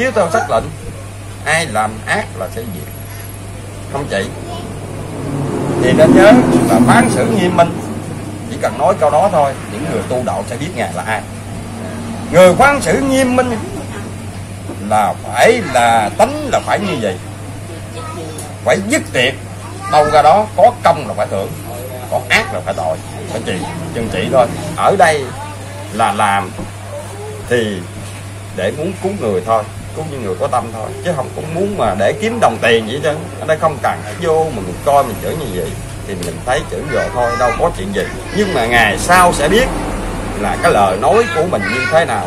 chiếu theo sắc lệnh, ai làm ác là sẽ diệt, không trị. Thì nên nhớ là phán xử nghiêm minh. Chỉ cần nói câu đó thôi, những người tu đạo sẽ biết Ngài là ai. Người phán xử nghiêm minh là phải là tánh là phải như vậy, phải dứt tiệt, đâu ra đó, có công là phải thưởng, có ác là phải tội, phải trừng trị thôi. Ở đây là làm thì để muốn cứu người thôi, cứu những người có tâm thôi, chứ không cũng muốn mà để kiếm đồng tiền vậy chứ. Ở đây không cần vô mà mình coi mình chửi như vậy thì mình thấy chửi rồi thôi, đâu có chuyện gì. Nhưng mà ngày sau sẽ biết là cái lời nói của mình như thế nào.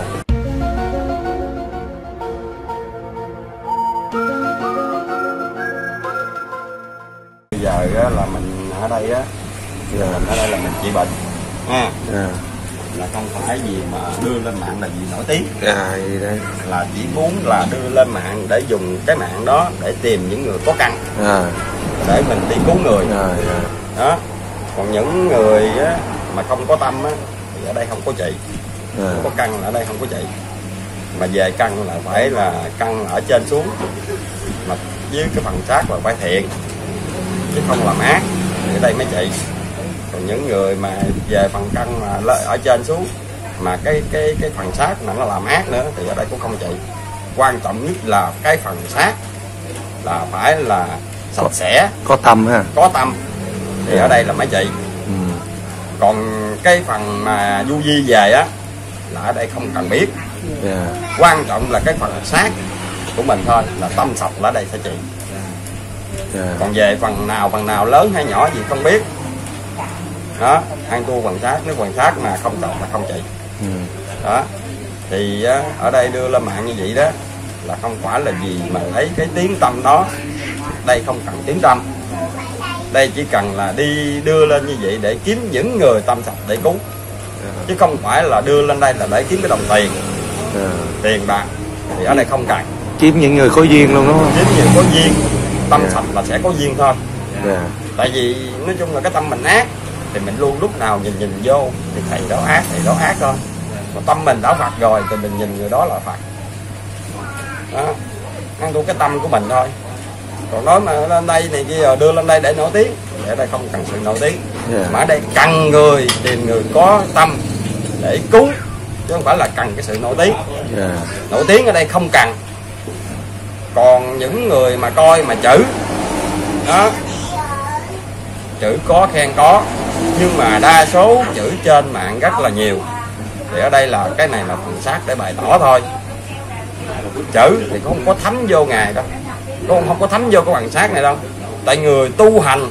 Bây giờ là mình ở đây á, giờ mình ở đây là mình trị bệnh ha, là không phải gì mà đưa lên mạng là gì nổi tiếng, là chỉ muốn là đưa lên mạng để dùng cái mạng đó để tìm những người có căn, để mình đi cứu người đó. Còn những người á, mà không có tâm á, thì ở đây không có trị, không có căn là ở đây không có trị. Mà về căn là phải là căn ở trên xuống, mà với cái phần xác là phải thiện chứ không làm ác thì ở đây mới trị. Còn những người mà về phần căn mà ở trên xuống mà cái phần xác mà nó làm ác nữa thì ở đây cũng không trị. Quan trọng nhất là cái phần xác là phải là sạch sẽ, có tâm ha, có tâm thì ở đây là mới trị. Còn cái phần mà du di về á là ở đây không cần biết. Quan trọng là cái phần xác của mình thôi, là tâm sạch là ở đây sẽ trị. Còn về phần nào lớn hay nhỏ gì không biết đó, ăn tu phần xác, nếu phần xác mà không sạch là không trị. Đó thì ở đây đưa lên mạng như vậy đó là không phải là gì mà lấy cái tiếng tâm đó. Đây không cần tiếng tâm, đây chỉ cần là đi đưa lên như vậy để kiếm những người tâm sạch để cứu, chứ không phải là đưa lên đây là để kiếm cái đồng tiền, tiền bạc thì ở đây không cần. Kiếm những người có duyên luôn đúng không? Kiếm những người có duyên, tâm sạch là sẽ có duyên thôi. Tại vì nói chung là cái tâm mình ác thì mình luôn lúc nào nhìn vô thì thầy đó ác thôi. Mà tâm mình đã Phật rồi thì mình nhìn người đó là Phật đó, ăn tu cái tâm của mình thôi. Còn nói mà lên đây này kia đưa lên đây để nổi tiếng thì ở đây không cần sự nổi tiếng, mà ở đây cần người, tìm người có tâm để cứu, chứ không phải là cần cái sự nổi tiếng. Nổi tiếng ở đây không cần. Còn những người mà coi mà chữ đó, chữ có khen có, nhưng mà đa số chữ trên mạng rất là nhiều, thì ở đây là cái này là phần xác để bày tỏ thôi. Chữ thì không có thấm vô Ngài đâu, không có thấm vô cái phần xác này đâu. Tại người tu hành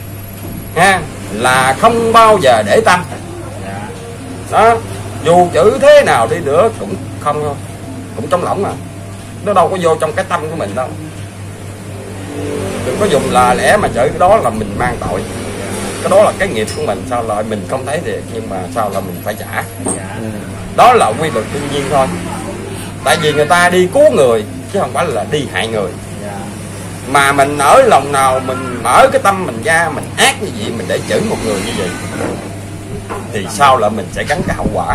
ha là không bao giờ để tâm đó, dù chữ thế nào đi nữa cũng không thôi, cũng trống lỏng à, nó đâu có vô trong cái tâm của mình đâu. Đừng có dùng là lẽ mà chữ cái đó là mình mang tội, cái đó là cái nghiệp của mình, sao lại mình không thấy thiệt nhưng mà sao là mình phải trả. Đó là quy luật tự nhiên thôi. Tại vì người ta đi cứu người chứ không phải là đi hại người. Mà mình ở lòng nào mình mở cái tâm mình ra, mình ác như vậy, mình để chửi một người như vậy thì sao là mình sẽ gánh cái hậu quả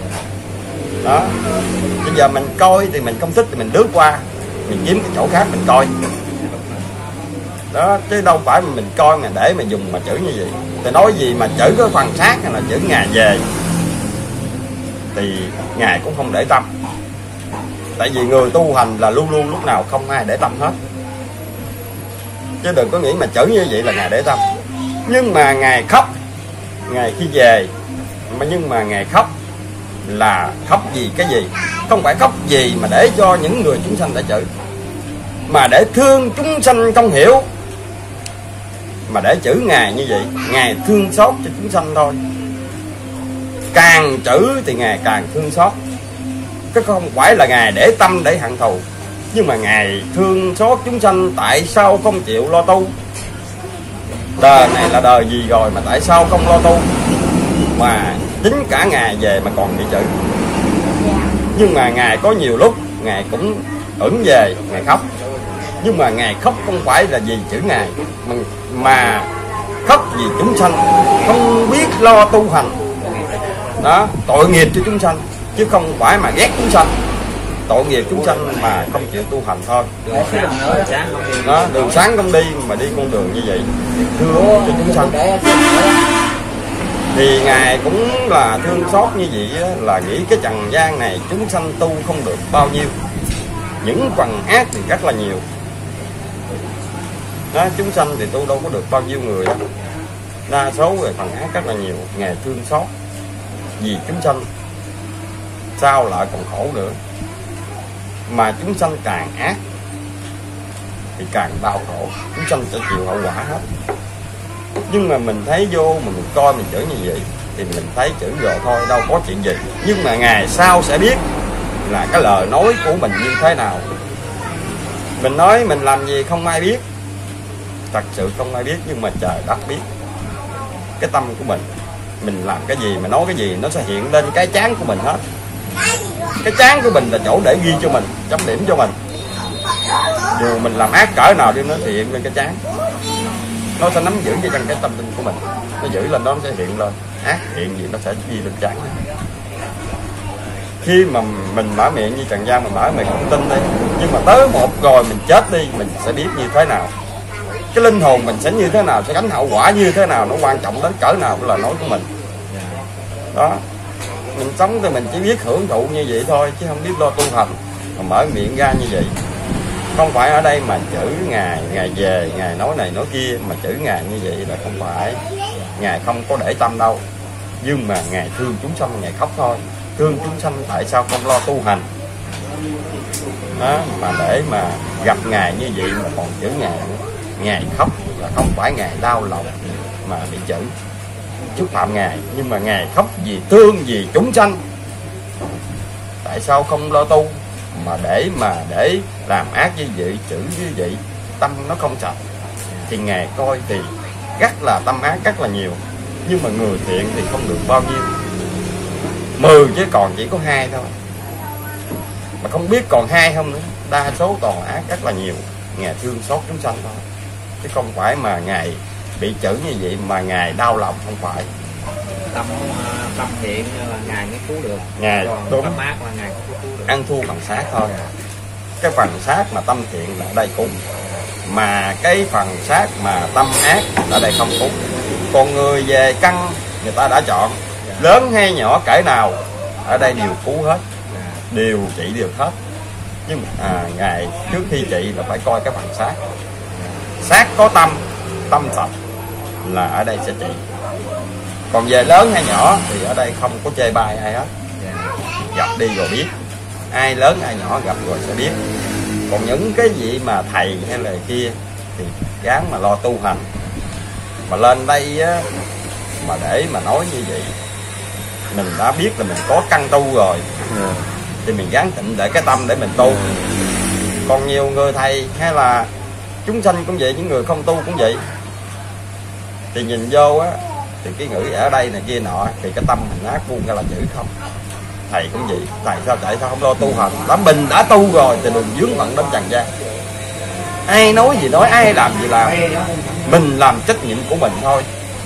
đó. Bây giờ mình coi thì mình không thích thì mình lướt qua, mình kiếm cái chỗ khác mình coi đó, chứ đâu phải mình coi mà để mà dùng mà chửi như vậy. Thì nói gì mà chửi cái phần xác hay là chửi Ngài về thì Ngài cũng không để tâm. Tại vì người tu hành là luôn luôn lúc nào không ai để tâm hết, chứ đừng có nghĩ mà chửi như vậy là Ngài để tâm. Nhưng mà Ngài khóc, Ngài khi về nhưng mà Ngài khóc là khóc vì cái gì? Không phải khóc gì mà để cho những người chúng sanh đã chửi, mà để thương chúng sanh không hiểu mà để chửi Ngài như vậy. Ngài thương xót cho chúng sanh thôi, càng chửi thì Ngài càng thương xót, chứ không phải là Ngài để tâm để hận thù. Nhưng mà Ngài thương xót chúng sanh, tại sao không chịu lo tu? Đời này là đời gì rồi mà tại sao không lo tu? Mà chính cả Ngài về mà còn bị chửi. Nhưng mà Ngài có nhiều lúc Ngài cũng ẩn về, Ngài khóc. Nhưng mà Ngài khóc không phải là vì chửi Ngài, mà khóc vì chúng sanh không biết lo tu hành đó, tội nghiệp cho chúng sanh, chứ không phải mà ghét chúng sanh. tội nghiệp chúng sanh mà không chịu tu hành thôi. Đó, đường sáng không đi mà đi con đường như vậy thương cho chúng sanh. Thì Ngài cũng là thương xót như vậy á, là nghĩ cái trần gian này chúng sanh tu không được bao nhiêu, những phần ác thì rất là nhiều. Đó, chúng sanh thì tu đâu có được bao nhiêu người đó, đa số về phần ác rất là nhiều. Ngài thương xót vì chúng sanh sao lại còn khổ nữa, mà chúng sanh càng ác thì càng đau khổ, chúng sanh sẽ chịu hậu quả hết. Nhưng mà mình thấy vô mà mình coi mình chửi như vậy thì mình thấy chửi rồi thôi, đâu có chuyện gì. Nhưng mà ngày sau sẽ biết là cái lời nói của mình như thế nào. Mình nói mình làm gì không ai biết, thật sự không ai biết, nhưng mà trời đất biết. Cái tâm của mình làm cái gì, mình nói cái gì nó sẽ hiện lên cái trán của mình hết. Cái trán của mình là chỗ để ghi cho mình, chấm điểm cho mình. Dù mình làm ác cỡ nào đi nó thì hiện lên cái trán, nó sẽ nắm giữ trong cái tâm linh của mình, nó giữ lên đó nó sẽ hiện lên. Ác hiện gì nó sẽ ghi lên trán. Khi mà mình mở miệng như Trần Gian, mình mở miệng không tin đi, nhưng mà tới một rồi mình chết đi, mình sẽ biết như thế nào, cái linh hồn mình sẽ như thế nào, sẽ gánh hậu quả như thế nào, nó quan trọng đến cỡ nào cái lời nói của mình. Đó, mình sống thì mình chỉ biết hưởng thụ như vậy thôi, chứ không biết lo tu hành. Mà mở miệng ra như vậy, không phải ở đây mà chửi Ngài, Ngài về, Ngài nói này nói kia, mà chửi Ngài như vậy là không phải. Ngài không có để tâm đâu, nhưng mà Ngài thương chúng sanh, Ngài khóc thôi. Thương chúng sanh tại sao không lo tu hành đó, mà để mà gặp Ngài như vậy mà còn chửi Ngài nữa. Ngài khóc là không phải Ngài đau lòng mà bị chửi, xúc phạm Ngài, nhưng mà Ngài khóc vì thương, vì chúng sanh. Tại sao không lo tu mà để làm ác như vậy, chửi như vậy, tâm nó không sạch. Thì Ngài coi thì rất là tâm ác rất là nhiều, nhưng mà người thiện thì không được bao nhiêu, 10 chứ còn chỉ có 2 thôi, mà không biết còn 2 không nữa. Đa số toàn ác rất là nhiều. Ngài thương xót chúng sanh thôi, chứ không phải mà Ngài bị chửi như vậy mà Ngài đau lòng, không phải. Tâm thiện là Ngài mới cứu được, Ngài còn tâm ác là Ngài không cứu được. Ăn thua bằng sát thôi. Cái phần sát mà tâm thiện là ở đây cũng, mà cái phần sát mà tâm ác ở đây không cũng. Còn người về căn người ta đã chọn, lớn hay nhỏ cỡ nào ở đây đều cứu hết, đều trị được hết. Nhưng mà Ngài trước khi trị là phải coi cái phần sát. Sát có tâm sạch là ở đây sẽ trị. Còn về lớn hay nhỏ thì ở đây không có chê bai ai hết. Gặp đi rồi biết, ai lớn ai nhỏ gặp rồi sẽ biết. Còn những cái gì mà thầy hay là kia thì gắng mà lo tu hành. Mà lên đây á, mà để mà nói như vậy, mình đã biết là mình có căn tu rồi thì mình gắng tịnh để cái tâm để mình tu. Còn nhiều người thầy hay là chúng sanh cũng vậy, những người không tu cũng vậy, thì nhìn vô á thì cái ngữ ở đây này kia nọ thì cái tâm mình ác buông ra là chữ không. Thầy cũng vậy, thầy tại sao không lo tu hành? Mình đã tu rồi thì đừng vướng bận đến trần gian. Ai nói gì nói, ai làm gì làm, mình làm trách nhiệm của mình thôi.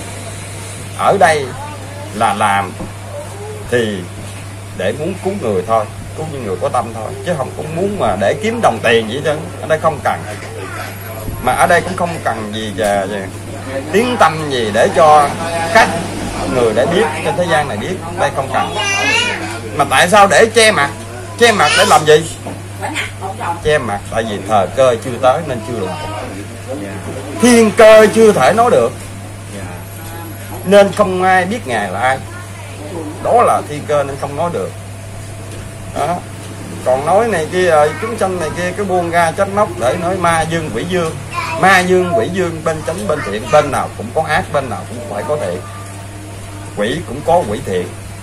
Ở đây là làm thì để muốn cứu người thôi, cứu những người có tâm thôi, chứ không cũng muốn mà để kiếm đồng tiền gì chứ. Ở đây không cần, mà ở đây cũng không cần gì tiếng tâm gì để cho các người để biết, trên thế gian này biết. Đây không cần. Mà tại sao để che mặt? Che mặt để làm gì? Che mặt tại vì thời cơ chưa tới nên chưa làm. Thiên cơ chưa thể nói được nên không ai biết Ngài là ai. Đó là thiên cơ nên không nói được đó. Còn nói này kia chúng sanh này kia cái buông ra trách móc để nói ma dương quỷ dương. Ma dương quỷ dương, bên chánh bên thiện, bên nào cũng có ác, bên nào cũng phải có thiện. Quỷ cũng có quỷ thiện,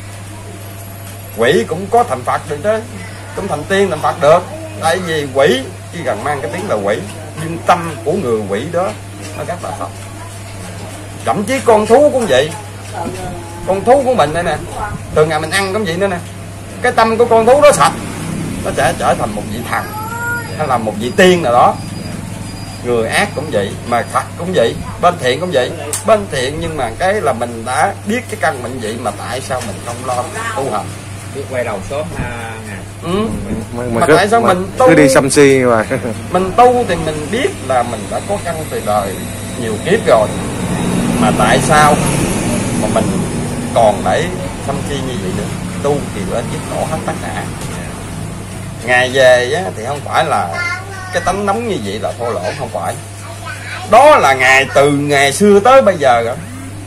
quỷ cũng có thành Phật được chứ, cũng thành tiên thành Phật được. Tại vì quỷ chỉ cần mang cái tiếng là quỷ, nhưng tâm của người quỷ đó nó rất là thật. Thậm chí con thú cũng vậy. Con thú của mình đây nè, thường ngày mình ăn cũng vậy nữa nè. Cái tâm của con thú đó sạch, nó sẽ trở thành một vị thần hay là một vị tiên nào đó. Người ác cũng vậy, mà Phật cũng vậy, bên thiện cũng vậy. Bên thiện nhưng mà cái là mình đã biết cái căn bệnh vậy mà tại sao mình không lo tu hành. biết quay đầu sớm ngài. Mà tại sao mình tu cứ đi xăm xi mà mình tu thì mình biết là mình đã có căn từ đời nhiều kiếp rồi, mà tại sao mà mình còn để xăm xi như vậy nữa? Tu thì lên dứt bỏ hết tất cả. Ngài về á, thì không phải là cái tánh nóng như vậy là thô lỗ, không phải. Đó là Ngài từ ngày xưa tới bây giờ rồi,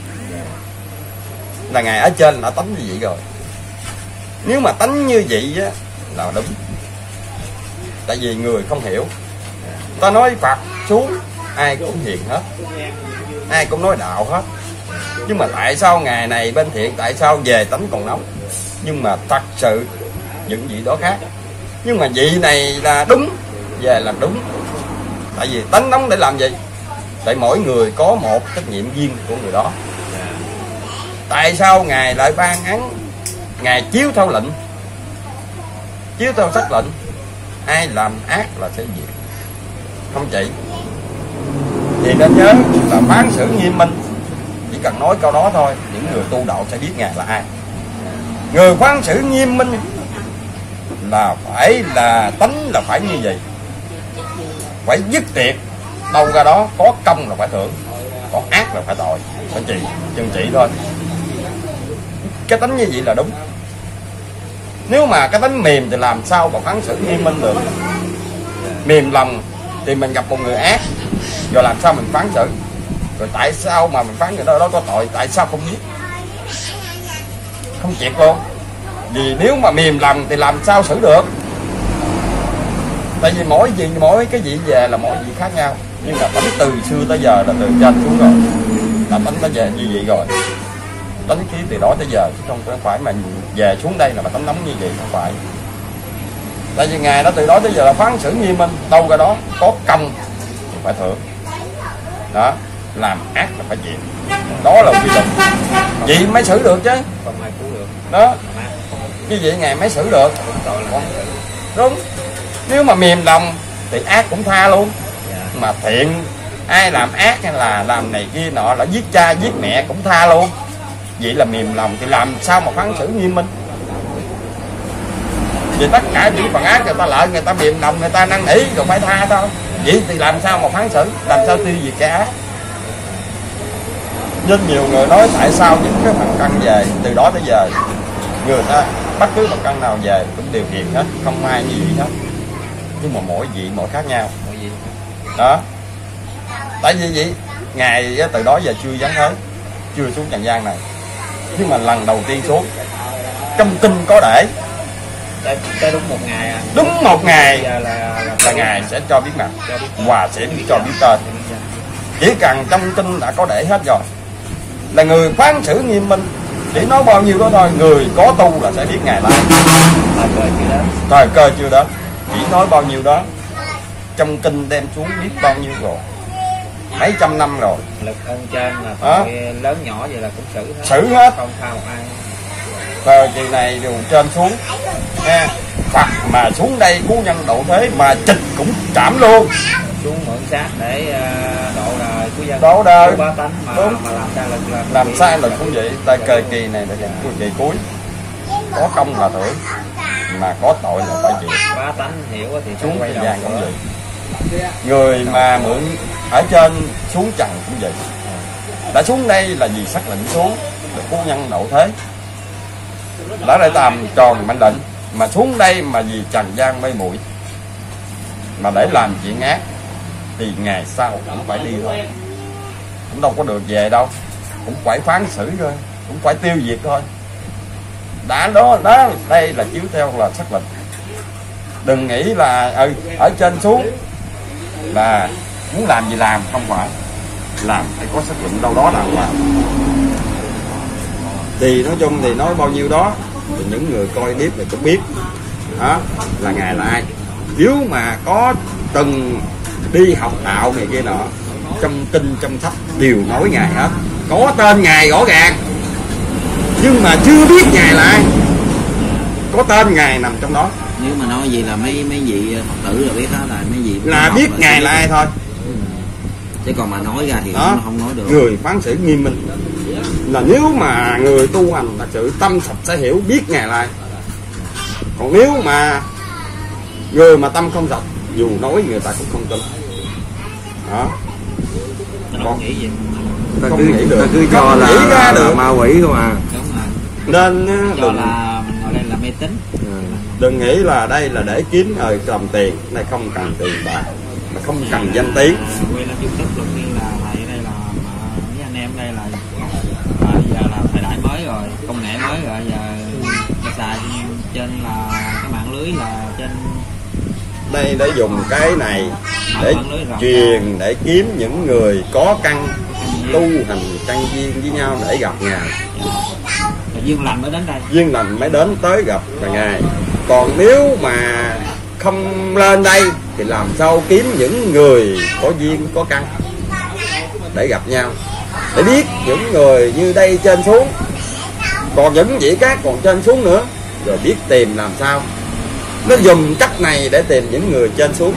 là Ngài ở trên đã tánh như vậy rồi. Nếu mà tánh như vậy á là đúng. Tại vì người không hiểu. Ta nói Phật xuống ai cũng hiền hết, ai cũng nói đạo hết. Nhưng mà tại sao Ngài này bên thiện, tại sao về tánh còn nóng? Nhưng mà thật sự những vị đó khác. Nhưng mà vị này là đúng, về là đúng. Tại vì tánh nóng để làm gì? Tại mỗi người có một trách nhiệm riêng của người đó. Tại sao Ngài lại ban án? Ngài chiếu theo lệnh, chiếu theo sắc lệnh. Ai làm ác là sẽ diệt, không chỉ. Thì nên nhớ là phán xử nghiêm minh. Chỉ cần nói câu đó thôi, những người tu đạo sẽ biết Ngài là ai. Người phán xử nghiêm minh là phải là tánh là phải như vậy, phải dứt tiệt. Đâu ra đó, có công là phải thưởng, có ác là phải tội, phải trừng trị thôi. Cái tánh như vậy là đúng. Nếu mà cái tánh mềm thì làm sao mà phán xử nghiêm minh được? Mềm lòng thì mình gặp một người ác, rồi làm sao mình phán xử? Rồi tại sao mà mình phán người đó có tội, tại sao không giết? Không triệt luôn. Vì nếu mà mềm lòng thì làm sao xử được? Tại vì mỗi cái vị về là mỗi vị khác nhau. Nhưng mà tánh từ xưa tới giờ là từ trên xuống rồi, là tánh nó về như vậy rồi. Tánh khí từ đó tới giờ, chứ không phải mà về xuống đây là tánh nóng như vậy, không phải. Tại vì Ngài đó từ đó tới giờ là phán xử nghiêm minh. Đâu ra đó, có công thì phải thưởng. Đó, làm ác là phải chịu. Đó là quy định. Vậy mới xử được chứ. Không ai cứu được. Đó, như vậy Ngài mới xử được. Đúng. Nếu mà mềm lòng thì ác cũng tha luôn. Mà thiện, ai làm ác hay là làm này kia nọ, là giết cha giết mẹ cũng tha luôn. Vậy là mềm lòng thì làm sao mà phán xử nghiêm minh? Vì tất cả những phần ác người ta lợi, người ta mềm lòng, người ta năn nỉ rồi phải tha thôi. Vậy thì làm sao mà phán xử, làm sao tiêu diệt cái ác? Nên nhiều người nói tại sao những cái phần căn về từ đó tới giờ, người ta bất cứ phần căn nào về cũng đều hiền hết, không ai như vậy hết. Nhưng mà mỗi vị mỗi khác nhau. Đó. Tại vì vậy Ngài từ đó giờ chưa dám tới, chưa xuống trần gian này. Nhưng mà lần đầu tiên xuống, trong kinh có để tới đúng một ngày à. Đúng một ngày là Ngài sẽ cho biết mặt, và sẽ cho biết tên. Chỉ cần trong kinh đã có để hết rồi. Là người phán xử nghiêm minh, chỉ nói bao nhiêu đó thôi. Người có tu là sẽ biết Ngài là thời cơ chưa đến. Chỉ nói bao nhiêu đó. Trong kinh đem xuống biết bao nhiêu rồi, mấy trăm năm rồi. Lực ơn trên là tội lớn nhỏ vậy là cũng xử hết. Xử hết. Không tha một ai. Thời kỳ này đều trên xuống nha. Phật mà xuống đây cứu nhân độ thế mà trịch cũng trảm luôn. Xuống mượn xác để độ đời của dân, độ đời bá tánh mà làm sai là cũng vậy. Tại thời kỳ này là kỳ cuối, có công là thưởng, mà có tội là phải chịu. Bá tánh hiểu thì xuống thế gian cũng vậy. Người mà mượn ở trên xuống trần cũng vậy. Đã xuống đây là vì sắc lệnh xuống để cứu nhân độ thế, đã để làm tròn mệnh lệnh. Mà xuống đây mà vì trần gian mê muội mà để làm chuyện ác thì ngày sau cũng phải đi thôi, cũng đâu có được về đâu, cũng phải phán xử thôi, cũng phải tiêu diệt thôi. Đã đó đây là chiếu theo là sắc lệnh. Đừng nghĩ là ở trên xuống là muốn làm gì làm, không phải. Làm phải có sắc lệnh đâu đó làm. Thì nói chung thì nói bao nhiêu đó thì những người coi clip này cũng biết đó là Ngài là ai. Nếu mà có từng đi học đạo này kia nọ, trong kinh trong sách đều nói Ngài hết, có tên Ngài rõ ràng, nhưng mà chưa biết Ngài là ai. Có tên Ngài nằm trong đó. Nếu mà nói gì là mấy vị Phật tử là biết đó, là mấy vị là biết Ngài là ai thôi. Chứ còn mà nói ra thì đó, không nói được. Người phán xử nghiêm minh là nếu mà người tu hành thật sự tâm sạch sẽ hiểu biết Ngài là ai. Còn nếu mà người mà tâm không sạch, dù nói người ta cũng không tin. Đó. Nó không nghĩ gì. Ta Không cứ, nghĩ được. ta cứ cho Không nghĩ ra là được. ma quỷ không à. Đúng rồi. Nên Cho đừng, là mình ngồi đây là mê tín. đừng nghĩ là đây là để kiếm cầm tiền. Này không cần tiền bạc, mà không cần danh tiếng. Quay lên YouTube đầu tiên là thầy đây là mấy anh em đây là giờ là thời đại mới rồi, công nghệ mới rồi, giờ xài trên là cái mạng lưới là trên Đây để dùng cái này để mạng lưới rộng truyền, để kiếm những người có căn tu hành căn duyên với nhau để gặp Ngài. rồi duyên lành mới đến đây. Duyên lành mới đến tới gặp Ngài. Còn nếu mà không lên đây thì làm sao kiếm những người có duyên có căn để gặp nhau, để biết những người như đây trên xuống, còn những vị khác còn trên xuống nữa, rồi biết tìm làm sao. Nó dùng cách này để tìm những người trên xuống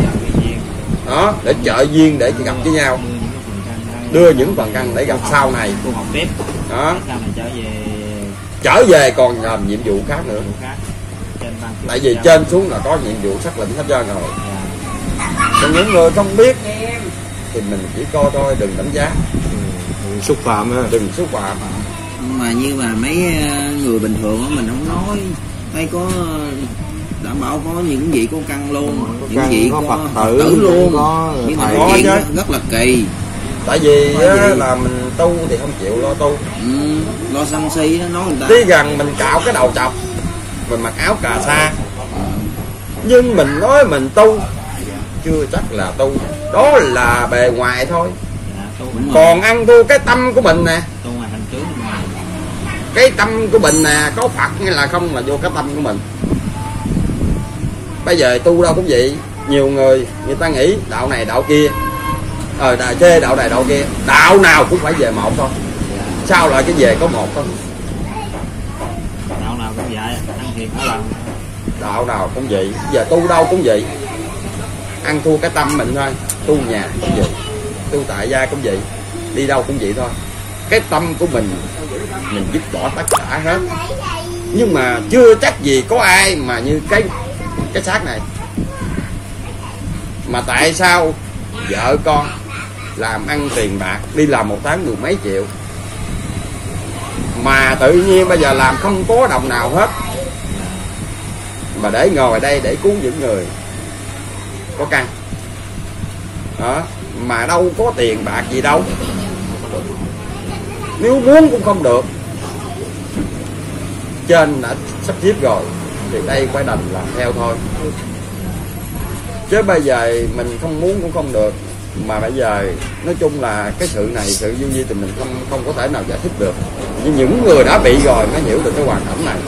đó, để trợ duyên để gặp với nhau, đưa những phần căn để gặp sau này. Tu học tiếp Đó, sau này trở về còn làm nhiệm vụ khác nữa. vụ khác. Trên ban chủ Tại vì giao. trên xuống là có nhiệm vụ xác lệnh hết trơn rồi. Dạ. Còn những người không biết thì mình chỉ coi thôi, đừng đánh giá, Xúc phạm ha. đừng xúc phạm. Mà như mà mấy người bình thường á mình không nói, thấy có đảm bảo có những vị có căn luôn, những vị có có Phật tử luôn, có nhưng mà thầy. có chuyện chứ. rất là kỳ. Tại vì Có gì? là mình tu thì không chịu lo tu. Lo sân si đó, nói người ta Tí gần mình cạo cái đầu chọc, mình mặc áo cà sa, nhưng mình nói mình tu chưa chắc là tu, đó là bề ngoài thôi. Dạ, tu Đúng rồi. Còn ăn thua cái tâm của mình nè, tu ngoài thành tướng mà. cái tâm của mình nè, có Phật hay là không là vô cái tâm của mình. Bây giờ tu đâu cũng vậy, nhiều người ta nghĩ đạo này đạo kia, đạo chê đạo này đạo kia, đạo nào cũng phải về một thôi. Sao lại cái về có một thôi? Đạo nào cũng vậy, ăn thiệt ở lần. Đạo nào cũng vậy, giờ tu đâu cũng vậy, ăn thua cái tâm mình thôi. Tu nhà cũng vậy, tu tại gia cũng vậy, đi đâu cũng vậy thôi. Cái tâm của mình dứt bỏ tất cả hết. Nhưng mà chưa chắc gì có ai mà như cái xác này. Mà tại sao vợ con làm ăn tiền bạc, đi làm một tháng 10 mấy triệu, mà tự nhiên bây giờ làm không có đồng nào hết, mà để ngồi đây để cứu những người có căn đó, mà đâu có tiền bạc gì đâu, nếu muốn cũng không được. Trên đã sắp xếp rồi thì đây phải đành làm theo thôi. Chứ bây giờ mình không muốn cũng không được. Mà bây giờ nói chung là cái sự này, sự vô vi thì mình không có thể nào giải thích được. Nhưng những người đã bị rồi mới hiểu được cái hoàn cảnh này.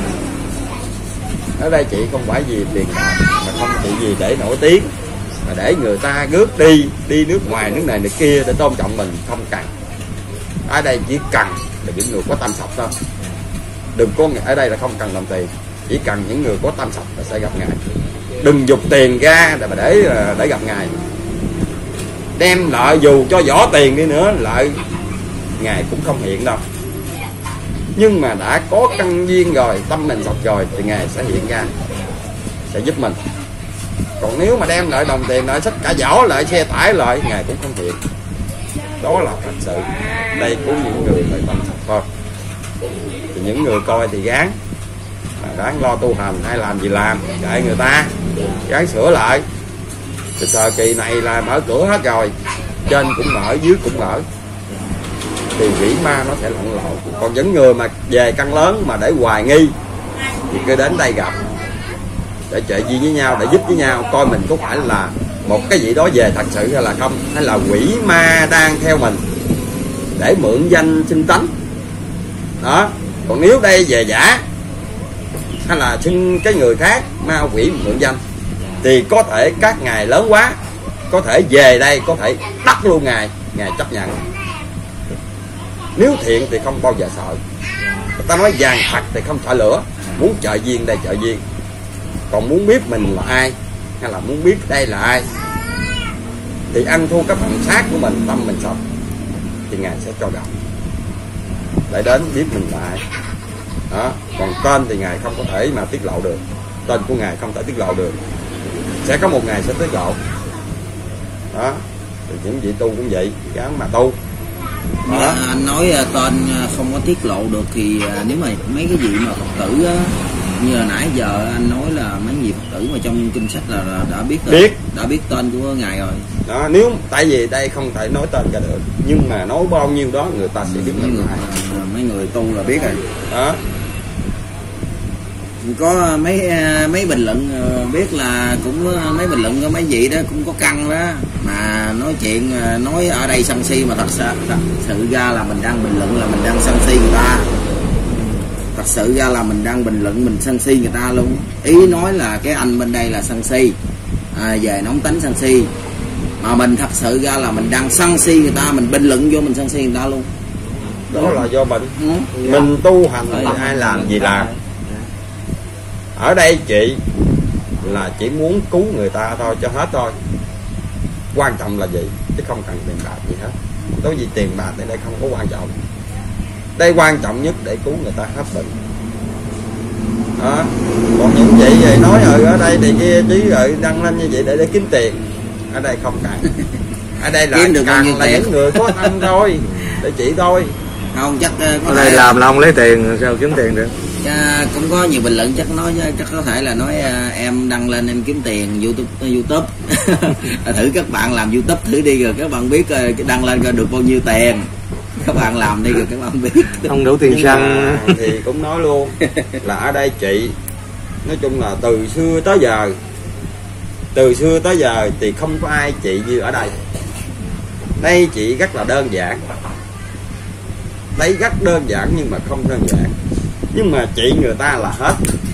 Ở đây chị không phải vì tiền bạc, mà không chỉ vì để nổi tiếng, mà để người ta rước đi nước ngoài, nước này nước kia để tôn trọng mình, không cần. Ở đây chỉ cần là những người có tâm sạch thôi. Đừng có, ở đây là không cần làm tiền, chỉ cần những người có tâm sạch là sẽ gặp Ngài. Đừng dục tiền ra để gặp Ngài. Đem lợi dù cho vỏ tiền đi nữa, lợi Ngài cũng không hiện đâu. Nhưng mà đã có căn duyên rồi, tâm mình sạch rồi thì Ngài sẽ hiện ra, sẽ giúp mình. Còn nếu mà đem lại đồng tiền lại, sách cả vỏ lại, xe tải lại, Ngài cũng không hiện. Đó là thật sự. Đây của những người phải tâm sạch thôi. Thì những người coi thì gán lo tu hành hay làm gì làm, dạy người ta gán sửa lại. Thì thời kỳ này là mở cửa hết rồi, trên cũng mở, dưới cũng mở, thì quỷ ma nó sẽ lặn lộn. Còn những người mà về căn lớn mà để hoài nghi thì cứ đến đây gặp, để trợ duyên với nhau, để giúp với nhau, coi mình có phải là một cái gì đó về thật sự hay là không, hay là quỷ ma đang theo mình để mượn danh xưng tánh đó. Còn nếu đây về giả hay là xưng cái người khác, ma quỷ mượn danh, thì có thể các ngài lớn quá, có thể về đây có thể đắc luôn ngài chấp nhận. Nếu thiện thì không bao giờ sợ. Người ta nói vàng thật thì không sợ lửa. Muốn trợ duyên đây trợ duyên. Còn muốn biết mình là ai, hay là muốn biết đây là ai, thì ăn thua cái phần xác của mình, tâm mình sạch, thì Ngài sẽ cho gặp, để đến biết mình là ai. đó. Còn tên thì ngài không có thể mà tiết lộ được, tên của ngài không thể tiết lộ được, sẽ có một ngày sẽ tiết lộ đó. Thì những vị tu cũng vậy, gắng mà tu đó. Anh nói tên không có tiết lộ được thì nếu mà mấy cái vị mà Phật tử á, như là nãy giờ anh nói là mấy vị Phật tử mà trong kinh sách là đã biết rồi, đã biết tên của ngài rồi đó. Nếu tại vì đây không thể nói tên ra được, nhưng mà nói bao nhiêu đó người ta sẽ biết mấy người tu là biết rồi đó. Có mấy bình luận biết là cũng mấy bình luận có mấy vị đó cũng có căng đó mà nói chuyện, nói ở đây sân si mà thật sự ra là mình đang bình luận là mình đang sân si người ta, thật sự ra là mình đang bình luận mình sân si người ta luôn. Ý nói là cái anh bên đây là sân si, về nóng tính sân si, mà mình thật sự ra là mình đang sân si người ta, mình bình luận vô mình sân si người ta luôn. Đó là do mình tu hành thì ai làm gì làm. Ở đây chị là chỉ muốn cứu người ta thôi cho hết thôi, quan trọng là gì chứ không cần tiền bạc gì hết. Đối với tiền bạc thì đây không có quan trọng, đây quan trọng nhất để cứu người ta hết bệnh đó. Còn những vậy về nói ở đây thì kia chứ đăng lên như vậy để kiếm tiền, ở đây không cần. Ở đây là càng là những người có thân thôi, để chị thôi. Không chắc ở đây làm là không lấy tiền sao kiếm tiền được. Cũng có nhiều bình luận chắc nói chắc có thể là nói em đăng lên em kiếm tiền YouTube thử các bạn làm YouTube thử đi rồi các bạn biết đăng lên coi được bao nhiêu tiền, các bạn làm đi rồi các bạn biết. Không đủ tiền xăng thì cũng nói luôn là ở đây chị nói chung là từ xưa tới giờ thì không có ai chị như ở đây. Đây chị rất là đơn giản, đây rất đơn giản nhưng mà không đơn giản, nhưng mà chị người ta là hết.